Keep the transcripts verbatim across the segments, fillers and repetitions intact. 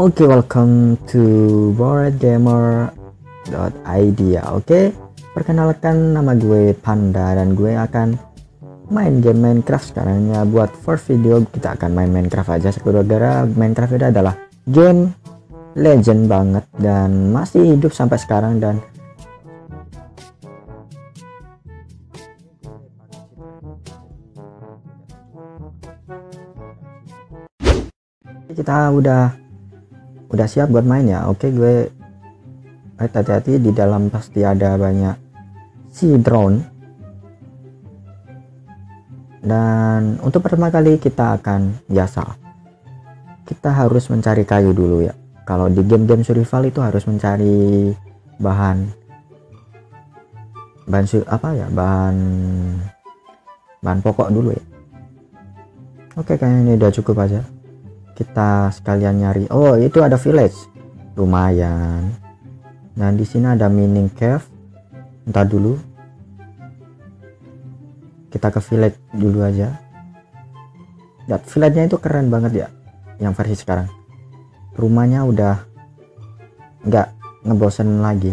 Oke, okay, welcome to boardgamer.id ya. Oke, okay? Perkenalkan, nama gue Panda dan gue akan main game Minecraft sekarang ya. Buat first video kita akan main Minecraft aja, gara-gara Minecraft itu adalah game legend banget dan masih hidup sampai sekarang. Dan kita udah udah siap buat main ya. Oke, gue hati-hati, di dalam pasti ada banyak si drone. Dan untuk pertama kali kita akan biasa, kita harus mencari kayu dulu ya. Kalau di game-game survival itu harus mencari bahan bahan apa ya bahan bahan pokok dulu ya. Oke, kayaknya ini udah cukup aja. Kita sekalian nyari. Oh, itu ada village, lumayan. Dan di sini ada mining cave. Entar dulu, kita ke village dulu aja. Dan village-nya itu keren banget ya, yang versi sekarang. Rumahnya udah nggak ngebosen lagi.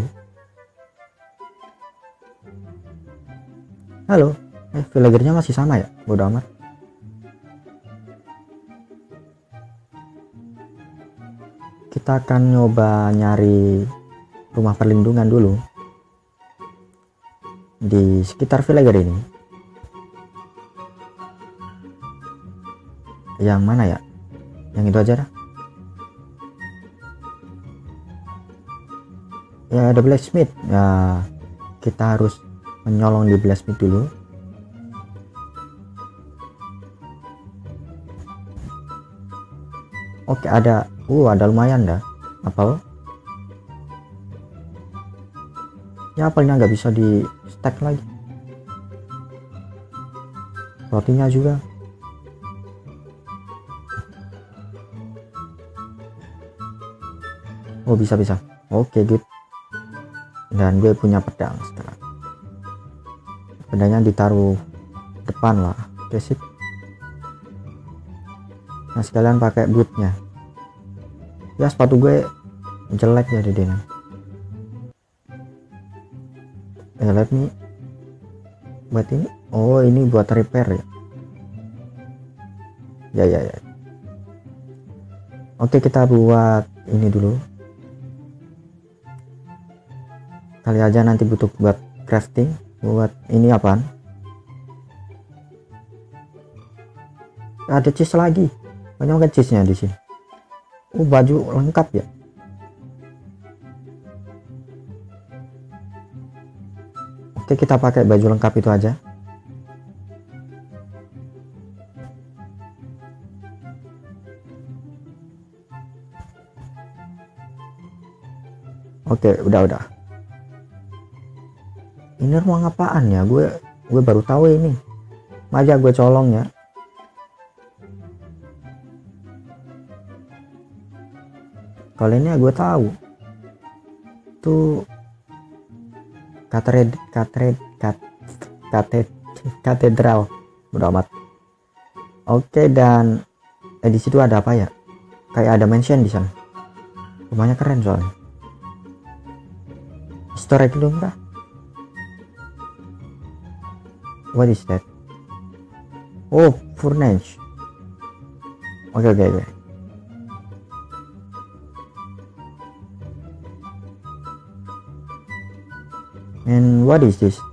Halo, eh villagernya masih sama ya, bodo amat. Kita akan nyoba nyari rumah perlindungan dulu di sekitar villager ini. Yang mana ya? Yang itu aja dah. Ya, ada blacksmith ya, kita harus menyolong di blacksmith dulu. Oke, ada uh ada lumayan dah apel. Ya, apelnya nggak bisa di stack lagi. Rotinya juga. Oh, bisa bisa. Oke, good. Dan gue punya pedang sekarang. Pedangnya ditaruh depan lah. Oke, sip. Nah, sekalian pakai bootnya. Ya, sepatu gue jelek jadi deh. Eh, let me. Buat ini. Oh, ini buat repair ya. Ya, ya, ya. Oke, kita buat ini dulu. Kali aja nanti butuh buat crafting. Buat ini apaan? Ada cheese lagi. Banyak banget cheese-nya di sini. Oh, baju lengkap ya. Oke, kita pakai baju lengkap itu aja. Oke, udah-udah. Ini ruang apaan ya? Gue gue baru tahu ini. Aja gue colong ya. Kalau ini ya gue tahu. Tuh katred katred kat katred katedral. Udah amat. Oke, dan eh, di situ ada apa ya? Kayak ada mansion di sana. Rumahnya keren soalnya. Storage dong kah? What is that? Oh, furniture. Oke, oke, oke. And what is this?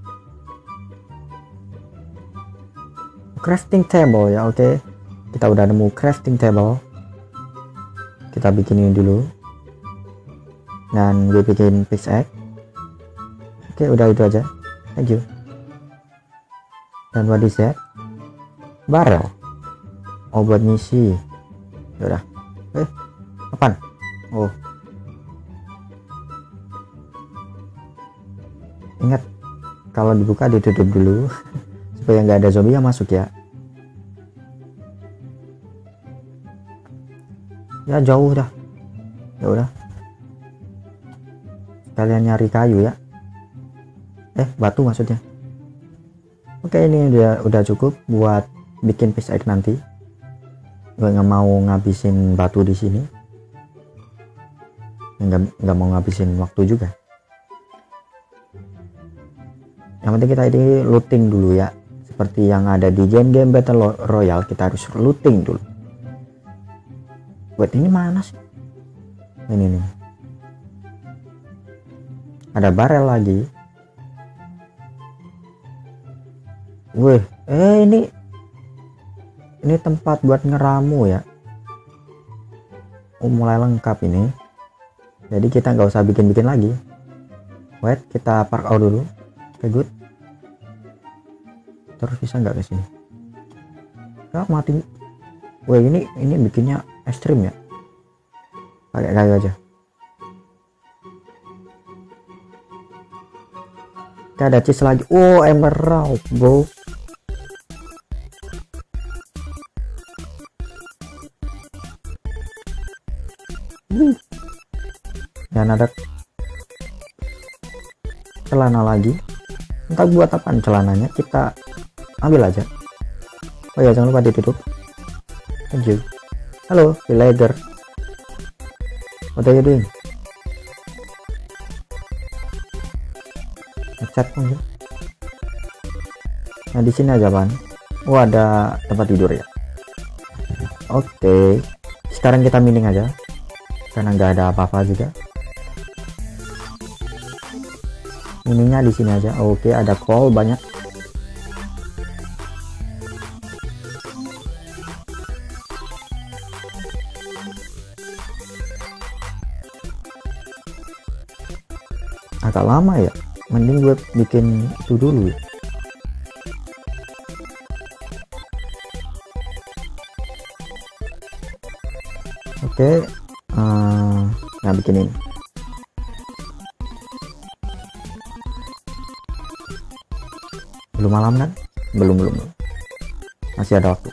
Crafting table ya, oke. Okay. Kita udah nemu crafting table. Kita bikin ini dulu. Dan gue bikin pickaxe. Oke, okay, udah itu aja. Thank you. Dan what is that? Barrel. Oh, buat ngisi. Udah. Eh, apaan? Oh. Ingat, kalau dibuka ditutup dulu supaya nggak ada zombie yang masuk ya. Ya, jauh dah. Ya udah. Kalian nyari kayu ya. Eh, batu maksudnya. Oke, ini udah udah cukup buat bikin pickaxe nanti. Gue nggak mau ngabisin batu di sini. nggak nggak mau ngabisin waktu juga. Yang penting kita ini looting dulu ya, seperti yang ada di game-game battle royale. Kita harus looting dulu. Buat ini mana sih? Ini nih, ada barel lagi. Wih, eh ini ini tempat buat ngeramu ya. Oh, mulai lengkap ini. Jadi kita nggak usah bikin-bikin lagi. Wait, kita park out dulu. Oke, okay, good. Terus bisa nggak ke sini? Nggak, mati. Wih, ini ini bikinnya ekstrim ya. Pakai kayu aja. Kita ada cheese lagi. Oh, emerald, bro. Hmm. Dan ada celana lagi. Entah buat apaan celananya, kita ambil aja. Oh ya, jangan lupa ditutup. Thank you. Halo, villager. What are you doing? Ngecat aja. Nah, di sini aja, Pan. Oh, ada tempat tidur ya. Oke, okay. Sekarang kita mining aja karena nggak ada apa-apa juga. Miningnya di sini aja. Oke, okay, ada coal banyak. Agak lama ya, mending gue bikin itu dulu. Oke, okay. uh, nah bikin ini. Belum malam kan? Belum belum, belum. Masih ada waktu.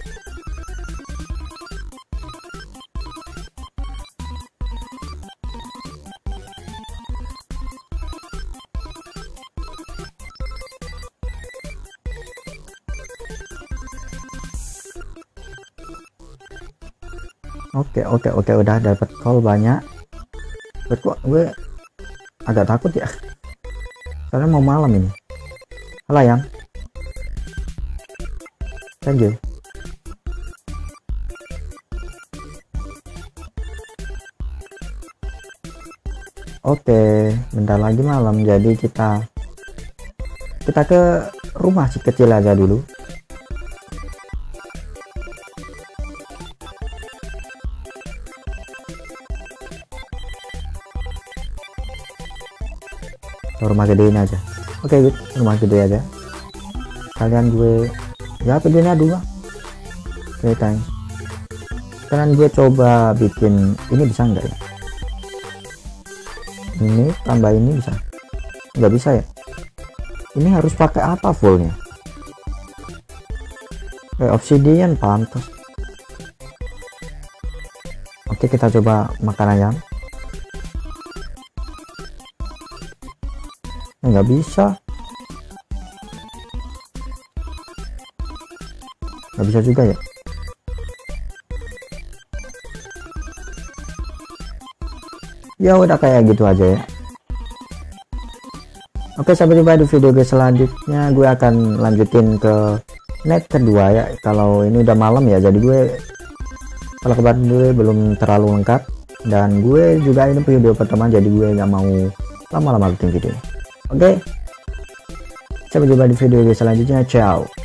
Oke oke oke udah dapat call banyak. Buat gua gue agak takut ya, karena mau malam ini. Halo yang, thank you. Oke, bentar lagi malam, jadi kita kita ke rumah si kecil aja dulu. Rumah gedein aja. Oke, okay, rumah gede aja. Kalian gue ya gedenya dua. Oke, okay, thanks. Sekarang gue coba bikin ini, bisa nggak ya? Ini tambah ini bisa? Nggak bisa ya? Ini harus pakai apa fullnya? Eh, obsidian pantas. Oke, okay, kita coba makan ayam. Nggak bisa, nggak bisa juga ya. Ya udah kayak gitu aja ya. Oke, sampai jumpa di video gue selanjutnya. Gue akan lanjutin ke net kedua ya. Kalau ini udah malam ya, jadi gue kalau kabar gue belum terlalu lengkap, dan gue juga ini video pertama, jadi gue nggak mau lama-lama bikin video. Oke, sampai jumpa di video selanjutnya. Ciao.